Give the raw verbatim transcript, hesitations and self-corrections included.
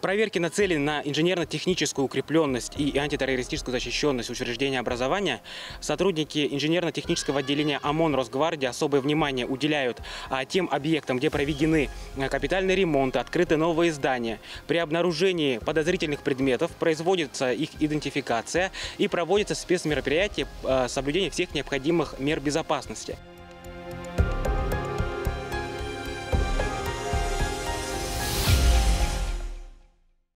Проверки нацелены на инженерно-техническую укрепленность и антитеррористическую защищенность учреждения образования. Сотрудники инженерно-технического отделения ОМОН Росгвардии особое внимание уделяют тем объектам, где проведены капитальные ремонты, открыты новые здания. При обнаружении подозрительных предметов производится их идентификация и проводятся спецмероприятия соблюдения всех необходимых мер безопасности.